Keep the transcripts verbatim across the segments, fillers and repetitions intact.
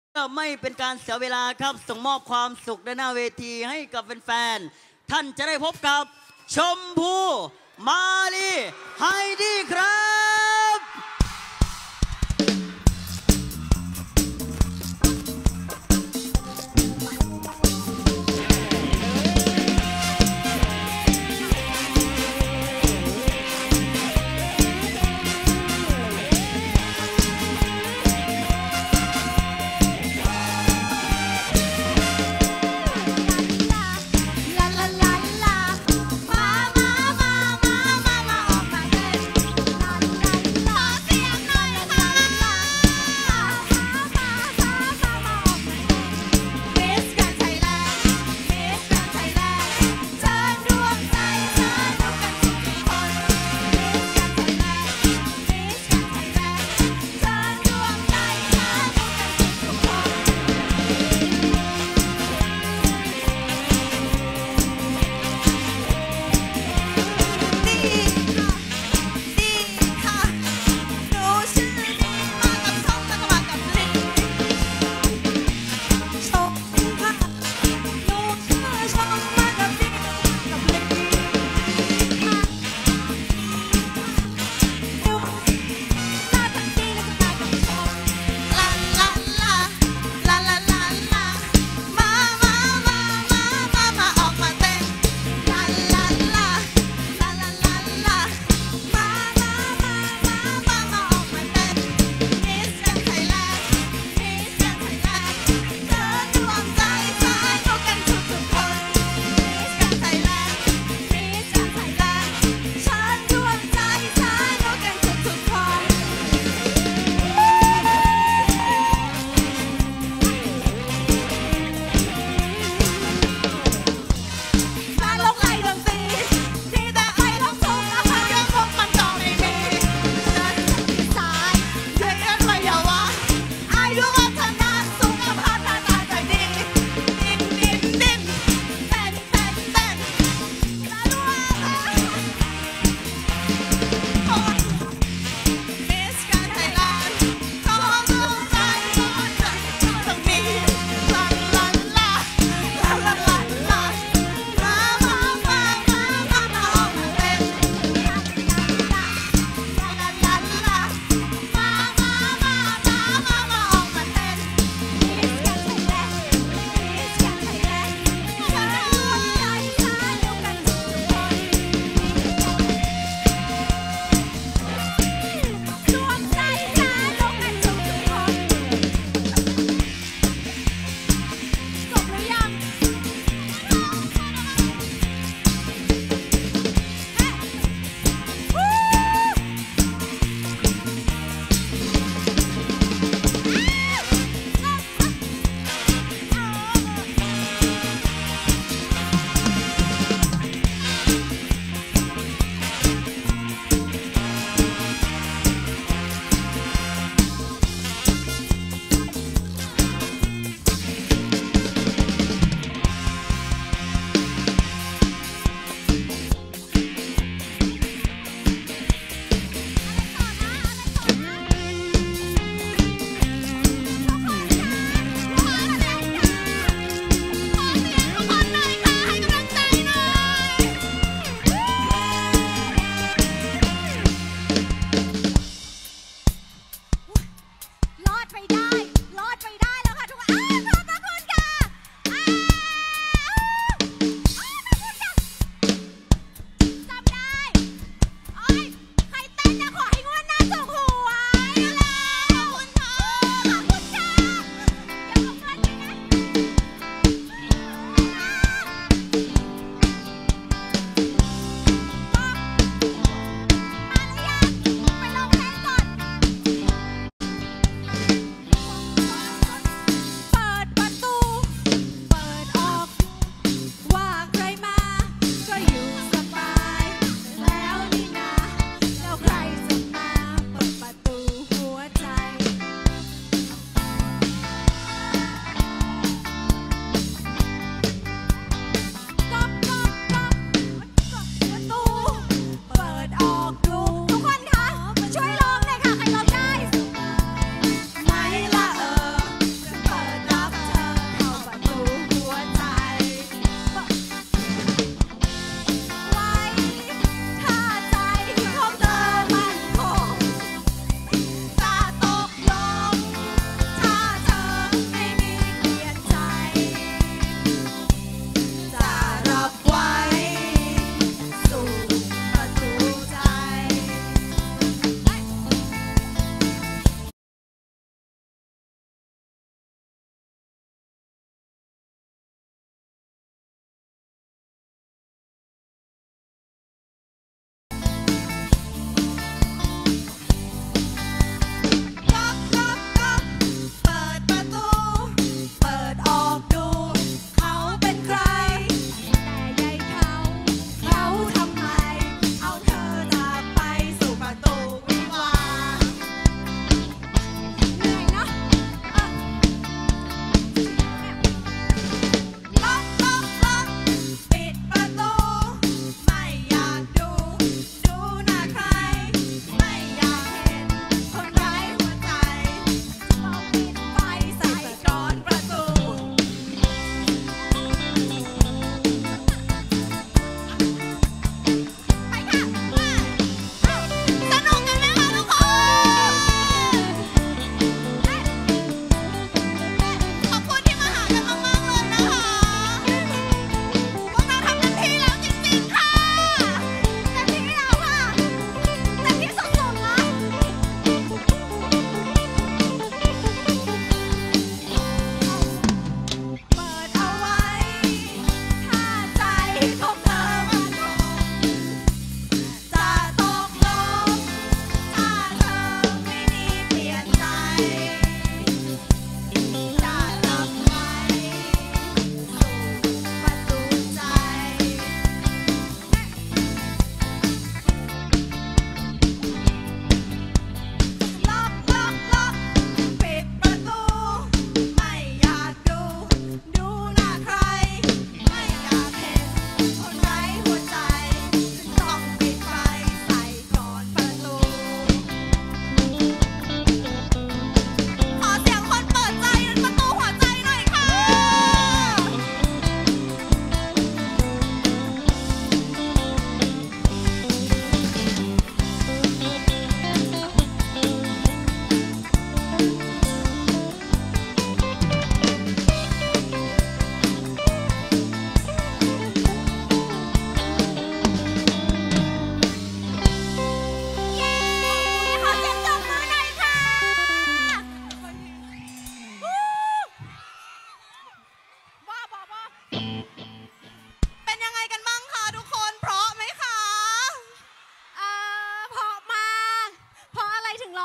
ก็ไม่เป็นการเสียเวลาครับส่งมอบความสุขด้านหน้าเวทีให้กับแฟนๆท่านจะได้พบกับชมพู่มาลีไฮดี้ครับ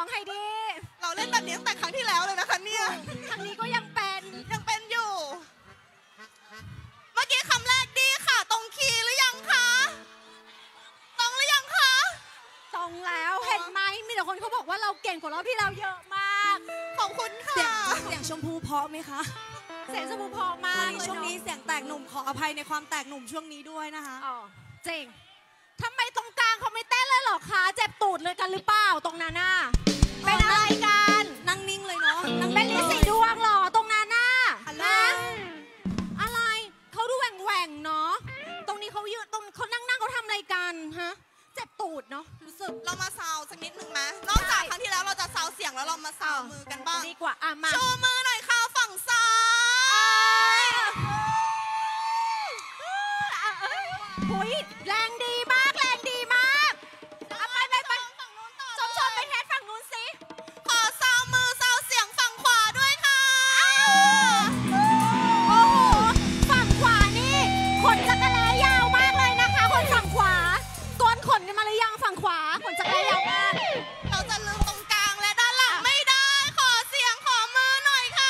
ไฮดี้เราเล่นแบบนี้ตั้งแต่ครั้งที่แล้วเลยนะคะเนี่ยครั้งนี้ก็ยังเป็นยังเป็นอยู่เมื่อกี้คำแรกดีค่ะตรงคีย์หรือยังคะตรงหรือยังคะตรงแล้วเห็นไหมมีแต่คนเขาบอกว่าเราเก่งกว่ารอบที่เราเยอะมากขอบคุณค่ะเสียงชมพูเพราะไหมคะเสียงชมพูเพราะมากช่วงนี้เสียงแตกหนุ่มขออภัยในความแตกหนุ่มช่วงนี้ด้วยนะคะอ๋อจริงทำไมตรงกลางเขาไม่เต้นเลยหรอคะเจ็บตูดเลยกันหรือเปล่าตรงนั้นน่ะเป็นอะไรกันนั่งนิ่งเลยเนาะเป็นลิสีดวงหรอตรงนั้นน่ะนะอะไรเขาดูแหว่งแหว่งเนาะตรงนี้เขายืนตรงเขานั่งนั่งเขาทำอะไรกันฮะเจ็บตูดเนาะรู้สึกเรามาซาวสักนิดหนึ่งไหมนอกจากครั้งที่แล้วเราจะซาวเสียงแล้วเรามาซาวมือกันบ้างดีกว่าอ่ะมาโชว์มือหน่อยค่ะฝั่งซ้ายหุยแรงดีมากแรงดีมากเอาไปไปไปฝั่งนู้นต่อชมชมไปเทสฝั่งนู้นสิขอซาวมือซาวเสียงฝั่งขวาด้วยค่ะโอ้โหฝั่งขวานี่ขนจักรแลยาวมากเลยนะคะคนฝั่งขวาก้นขนกันมาหรือยังฝั่งขวาขนจักรแลยาวมากเราจะลืมตรงกลางและด้านหลังไม่ได้ขอเสียงขอมือหน่อยค่ะ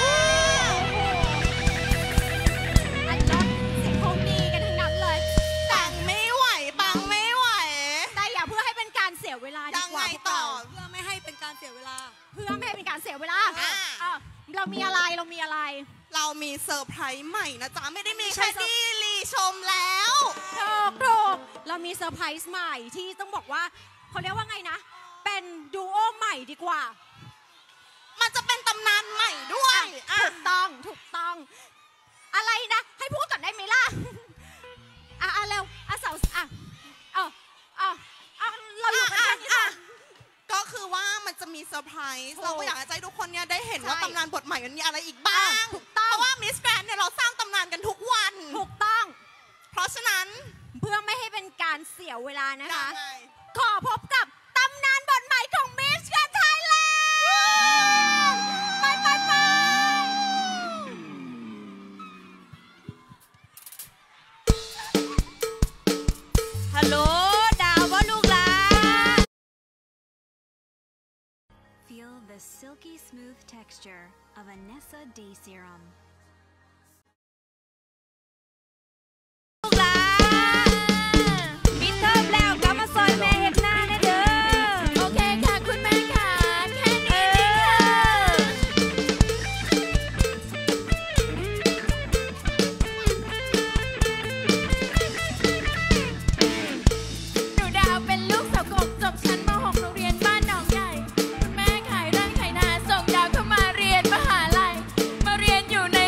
อันรถเสียงคงดีกันทั้งนั้นเลยแต่งไม่ไหวปังไม่ไหวแต่อย่าเพื่อให้เป็นการเสียเวลาดีกว่าต่อเพื่อไม่ให้เป็นการเสียเวลาเพื่อไม่ให้เป็นการเสียเวลาเรามีอะไรเรามีอะไรเรามีเซอร์ไพรส์ใหม่นะจ๊ะไม่ได้มีแค่ที่รีชมแล้วถูกถูกเรามีเซอร์ไพรส์ใหม่ที่ต้องบอกว่าเขาเรียกว่าไงนะเป็นดูโอใหม่ดีกว่ามันจะเป็นตำนานใหม่ด้วยถูกต้องถูกต้องอะไรนะให้พูดก่อนได้ไหมล่ะอ่ะอ่ะเร็วอ่ะสาวอ่ะเอาเอาเอาเราอยู่กันแค่นี้ก่อนก็คือว่ามันจะมีเซอร์ไพรส์เราก็อยากให้ทุกคนเนี่ยได้เห็นว่าตำนานบทใหม่มันมีอะไรอีกบ้างถูกต้องเพราะว่ามิสแกรนด์เนี่ยเราสร้างตำนานกันทุกวันถูกต้องเพราะฉะนั้นเพื่อไม่ให้เป็นการเสียเวลานะคะขอพบกับตำนานบทใหม่ของมิสแกรนด์ไทยแลนด์ไปไปไปฮัลโหลดาวว่าลูกหลาน Feel the silky smooth texture of a Nessa Day Serum. ลูกหลานปิดเทอมแล้วกลับมาซอยแม่เฮ็ดหน้านะเด้อโอเคค่ะคุณแม่ค่ะแค่นี้เองค่ะหนูดาวเป็นลูกสาวกบจบชั้นม หก โรงเรียนบ้านหนองใหญ่แม่ขายไร่ขายนาส่งดาวเข้ามาเรียนมหาลัยมาเรียนอยู่ใน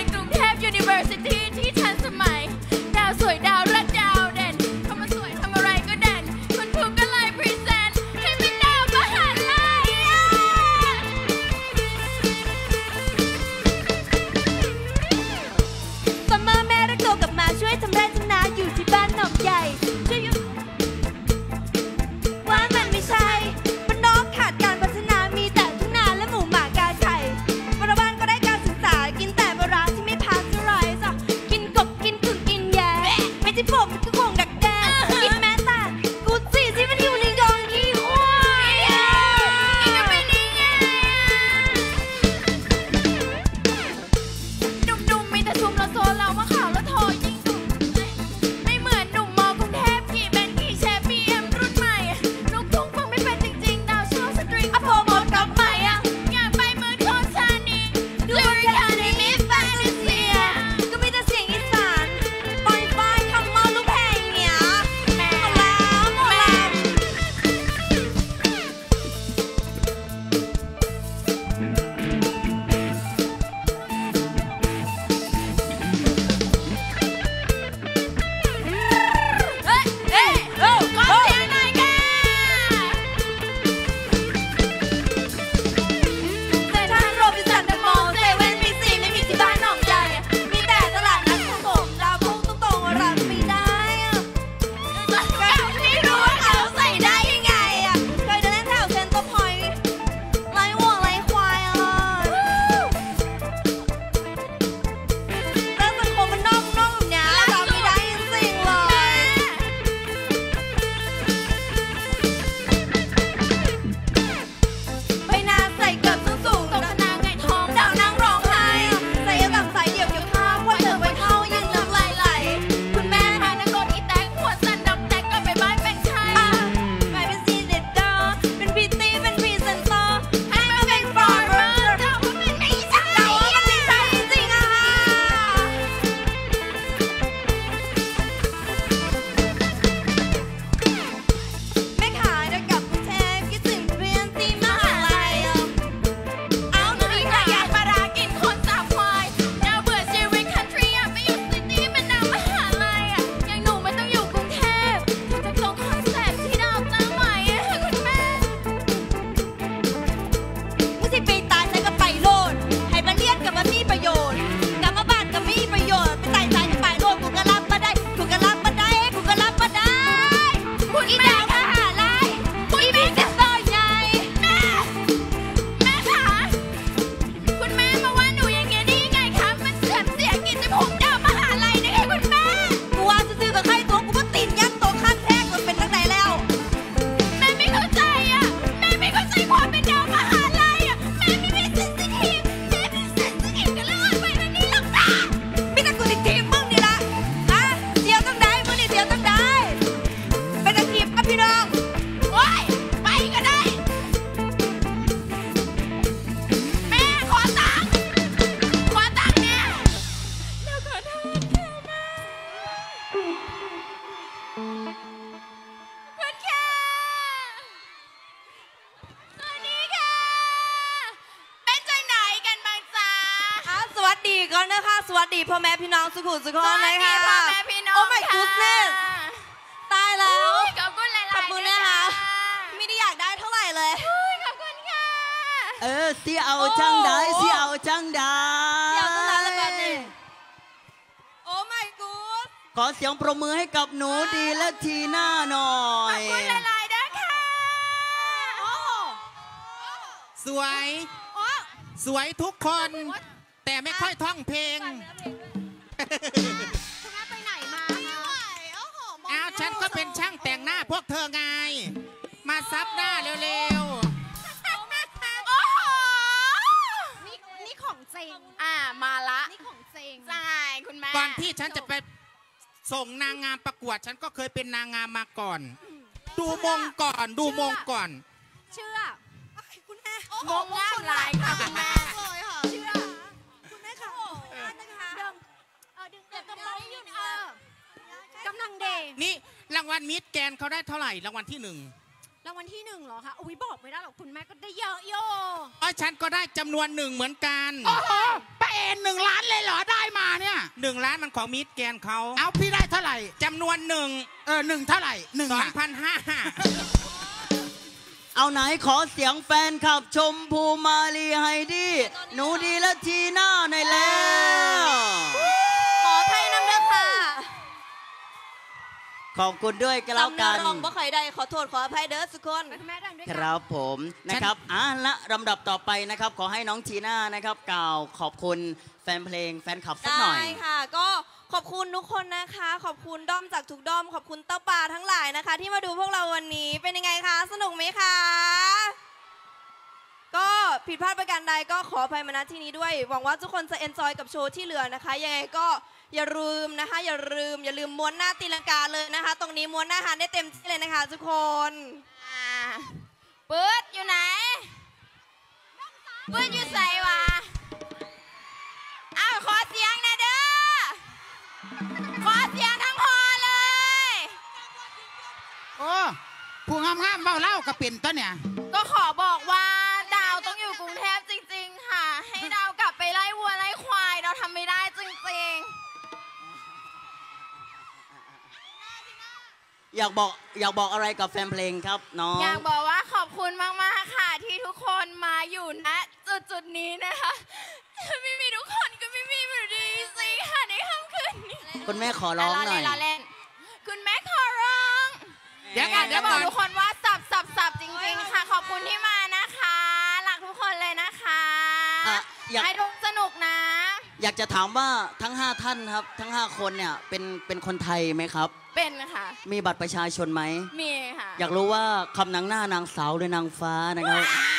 ก่อนนะคะสวัสดีพ่อแม่พี่น้องสุขุมสุขคนนะคะพ่อแม่พี่น้องโอ้ my goodness ตายแล้วขอบคุณหลายๆขอบคุณนะคะไม่ได้อยากได้เท่าไหร่เลยขอบคุณค่ะเออเสียเอาจังได้เสียเอาจังได้เดี๋ยวต้องแล้วแบบนี้โอ้ my god ขอเสียงปรบมือให้กับหนูดีและทีน่าหน่อยขอบคุณหลายๆด้วยค่ะสวยสวยทุกคน แต่ไม่ค่อยท่องเพลงคุณแม่ไปไหนมาคะอ้าวฉันก็เป็นช่างแต่งหน้าพวกเธอไง มาซับหน้าเร็วโอ้โหนี่นี่ของจริงอ่ามาละนี่ของจริงใช่คุณแม่ๆก่อนที่ฉันจะไปส่งนางงามประกวด ฉันก็เคยเป็นนางงามมาก่อน ดูมงก่อนดูมงก่อนเชื่อคุณแม่งงงามหลายค่ะคุณแม่เลยค่ะเชื่อคุณแม่ค่ะดึงเออดึงเดี๋ยวกำลังยืนเออกำลังเดย์นี่รางวัลมิสแกรนด์เขาได้เท่าไหร่รางวัลที่หนึ่งรางวัลที่หนึ่งเหรอคะอุ้ยบอกไม่ได้หรอกคุณแม่ก็ได้เยอะโยอ๋อฉันก็ได้จำนวนหนึ่งเหมือนกันโอ้โหป้าเอ็นหนึ่งล้านเลยเหรอได้มาเนี่ยหนึ่งล้านมันของมิสแกรนด์เขาเอาพี่ได้เท่าไหร่จำนวนหนึ่งเออหนึ่งเท่าไหร่หนึ่งสองอะพันห้าเอาไหนขอเสียงแฟนคลับชมพูมาลีไฮดี้หนูดีและทีน่าหน่อยแล้วขอไทยนำเด้อค่ะขอบคุณด้วยกันแล้วกันจำเนื้อร้องบ่ใครได้ขอโทษขออภัยเด้อทุกคนคุณแม่ดังด้วยคกันรับผมนะครับอ่ะและลำดับต่อไปนะครับ ขอให้น้องทีน่านะครับกล่าวขอบคุณแฟนเพลงแฟนคลับสักหน่อยได้ค่ะก็ขอบคุณทุกคนนะคะ ขอบคุณด้อมจากทุกด้อมขอบคุณเต้าป่าทั้งหลายนะคะ ที่มาดูพวกเราวันนี้เป็นยังไงคะสนุกไหมคะก็ผิดพลาดประการใดก็ขออภัยมาณที่นี้ด้วยหวังว่าทุกคนจะเอนจอยกับโชว์ที่เหลือนะคะยังไงก็อย่าลืมนะคะ อย่าลืมอย่าลืมม้วนหน้าตีลังกาเลยนะคะ ตรงนี้ม้วนหน้าหานได้เต็มที่เลยนะคะ ทุกคนอ่าปื๊ดอยู่ไหนปื๊ดอยู่ใส่วะอ้าวขอเสียงนะเด้อขอเสียงทั้งหอเลยโอ้ผู้งามๆเบ้าเล่าก็เป็นตัวเนี่ยก็ขอบอกว่าดาวต้องอยู่กรุงเทพจริงๆค่ะ ให้ดาวกลับไปไล่วัวไล่ควายเราทำไม่ได้จริงอยากบอกอยากบอกอะไรกับแฟนเพลงครับน้องๆ อยากบอกว่าขอบคุณมากๆค่ะ ที่ทุกคนมาอยู่ณจุดจุดๆนี้นะคะไม่มีทุกคนก็ไม่มีอยู่ดีสิค่ะในค่ำคืนนี้คุณแม่ขอร้องหน่อยล้เล่นคุณแม่ขอร้องเดี๋ยวอก่ยาอนกเดี๋จะยวบอก่กอนทุกคนว่าสับสับสับจริงๆค่ะ ขอบคุณที่มานะคะรักทุกคนเลยนะคะอ่ะอยากให้ทุกสนุกนะอยากจะถามว่าทั้งห้าท่านครับทั้งห้าคนเนี่ยเป็นเป็นคนไทยไหมครับเป็นค่ะมีบัตรประชาชนไหมมีค่ะอยากรู้ว่าคำนางหน้านางสาวหรือนางฟ้านะครับ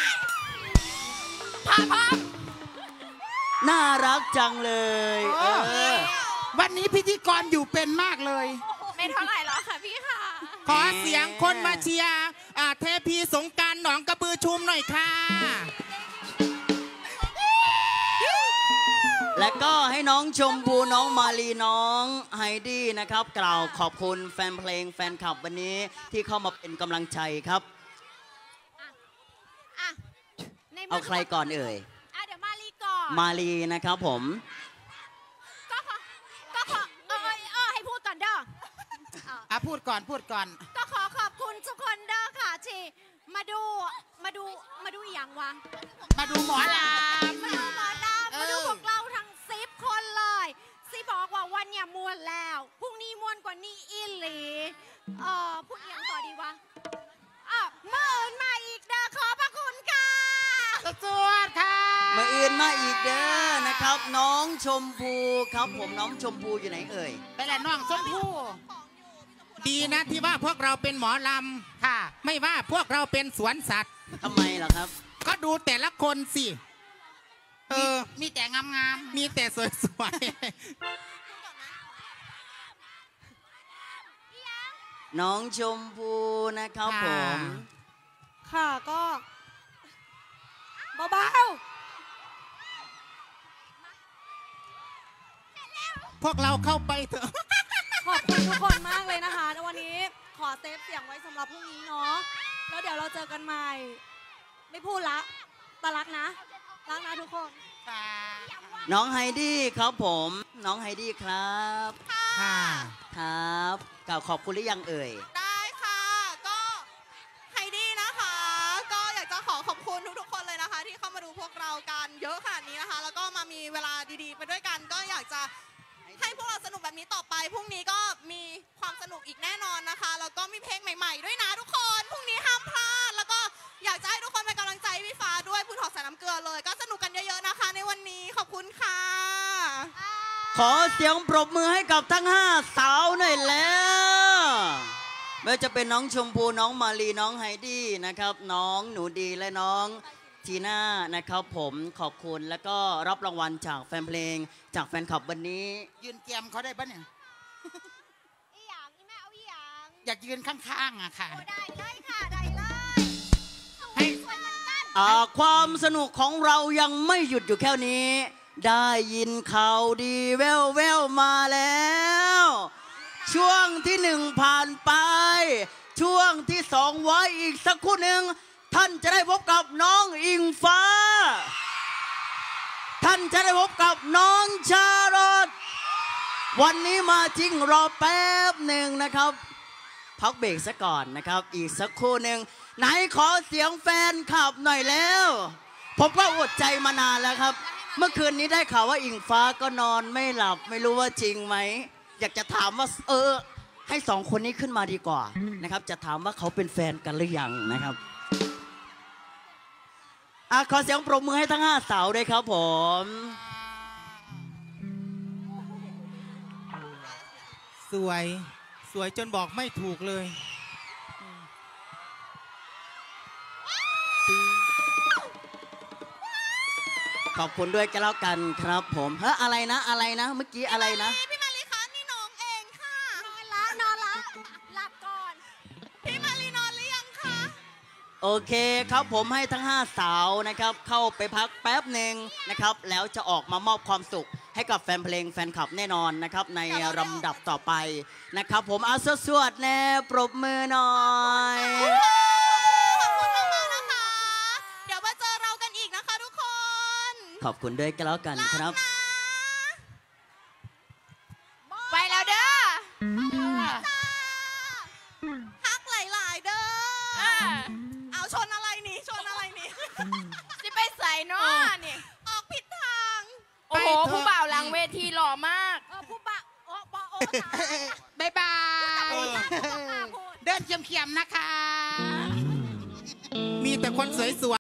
พาพามน่ารักจังเลยโอ้เออวันนี้พิธีกรอยู่เป็นมากเลยไม่เท่าไหร่หรอกค่ะพี่ค่ะขอเสียงคนมาเชียร์อ่าเทพีสงกรารหนองกระบือชุมหน่อยค่ะและก็ให้น้องชมพูน้องมาลีน้องไฮดี้นะครับ กล่าวขอบคุณแฟนเพลงแฟนคลับวันนี้ที่เข้ามาเป็นกำลังใจครับอ่ะในมื่เอาใครก่อนเอ่ยอ่ะเดี๋ยวมาลีก่อนมาลีนะครับผมก็ขอก็ขอเออเออเออให้พูดก่อนเด้ออ่ะพูดก่อนพูดก่อนก็ขอขอบคุณทุกคนเด้อค่ะที่มาดูมาดูมาดูอหย่างวะมาดูหมอลมาดูหมอลำเออมาดูพวกเราทั้งสิบคนเลยสิบอกว่าวันเนี่ยมวนแล้วพรุ่งนี้มวนกว่านี้อีหลีเออพูดอหย่างต่อดีวะอ่ะเมื่ออื่นมาอีกเด้อขอบพระคุณค่ะำสวดค่ะมาอื่นมาอีกเด้อนะครับ น้องชมพูครับผมน้องชมพูอยู่ไหนเอ่ยไปแหละน้องชมพู่ดีนะที่ว่าพวกเราเป็นหมอลค่ะำไม่ว่าพวกเราเป็นสวนสัตว์ทำไมล่ะครับก็ดูแต่ละคนสิ เออมีแต่งามมีแต่สวยน้องชมพูนะครับผมค่ะก็เบาๆ พวกเราเข้าไปเถอะๆขอบคุณทุกคนมากเลยนะคะในวันนี้ขอเซฟเสียงไว้สำหรับพรุ่งนี้เนาะแล้วเดี๋ยวเราเจอกันใหม่ ไม่พูดละแต่รักนะรักนะทุกคนน้องไฮดี้ครับผม น้องไฮดี้ครับค่ะครับกล่าวขอบคุณหรือยังเอ่ยได้ค่ะ ก็ไฮดี้นะคะ ก็อยากจะขอขอบคุณทุกๆคนเลยนะคะ ที่เข้ามาดูพวกเรากันเยอะขนาดนี้นะคะ แล้วก็มามีเวลาดีๆ ไปด้วยกัน ก็อยากจะให้พวกเราสนุกแบบนี้ต่อไปพรุ่งนี้ก็มีความสนุกอีกแน่นอนนะคะ แล้วก็มีเพลงใหม่ๆด้วยนะทุกคนพรุ่งนี้ห้ามพลาด แล้วก็อยากจะให้ทุกคนเป็นกำลังใจพี่ฟ้าด้วยพูดถอกสายน้ำเกลือเลย ก็สนุกกันเยอะๆนะคะ ในวันนี้ขอบคุณค่ะขอเสียงปรบมือให้กับทั้งห้าสาวหน่อยแล้วไม่ว่าจะเป็นน้องชมพูน้องมาลีน้องไฮดี้นะครับ น้องหนูดีและน้องจีน่านะครับผมขอบคุณแล้วก็รับรางวัลจากแฟนเพลงจากแฟนคลับวันนี้ยืนเตรียมเขาได้ปะเนี่ยอีหยังอีแม่เอาอีหยังอยากยืนข้างๆอะค่ะโอ้ได้เลยค่ะ ได้เลยสวยสวยเหมือนกันอ่าความสนุกของเรายังไม่หยุดอยู่แค่นี้ ได้ยินข่าวดีแววแววๆมาแล้ว ช่วงที่หนึ่งผ่านไป ช่วงที่สองไว้อีกสักครู่หนึ่งท่านจะได้พบกับน้องอิงฟ้า ท่านจะได้พบกับน้องชาลอตวันนี้มาจริงรอแป๊บหนึ่งนะครับ พักเบรกซะก่อนนะครับ อีกสักครู่หนึ่งไหนขอเสียงแฟนคลับหน่อยแล้ว ผมก็อดใจมานานแล้วครับ เมื่อคืนนี้ได้ข่าวว่าอิงฟ้าก็นอนไม่หลับไม่รู้ว่าจริงไหม อยากจะถามว่าเออให้สองคนนี้ขึ้นมาดีกว่านะครับ จะถามว่าเขาเป็นแฟนกันหรือยังนะครับอ่ะขอเสียงปรบมือให้ทั้งห้าสาวด้วยครับผมสวยสวยจนบอกไม่ถูกเลยขอบคุณด้วยกันแล้วกันครับผมเฮ้ยอะไรนะอะไรนะเมื่อกี้อะไรนะพี่มารีคะนี่น้องเองค่ะนอนละนอนละหลับก่อนพี่มารีนอนหรือยังคะโอเคครับผมให้ทั้งห้าสาวนะครับเข้าไปพักแป๊บหนึ่งนะครับ แล้วจะออกมามอบความสุขให้กับแฟนเพลงแฟนคลับแน่นอนนะครับในลำดับต่อไปนะครับ ผมเอาสวดๆแน่ปรบมือหน่อยขอบคุณมากๆนะคะ เดี๋ยวมาเจอเรากันอีกนะคะทุกคนขอบคุณด้วยกันแล้วกันครับไปแล้วเด้อฮักหลาย ๆ เด้อ เอาชนอะไรนี่ ชนอะไรนี่สิไปใส่เนาะนี่ออกผิดทางโอ้โห ผู้บ่าวหลังเวทีหล่อมากเออผู้บะโอ้บะโอ้ตายบายบายผู้บะพูดเดินเขียมๆนะคะมีแต่คนสวยๆ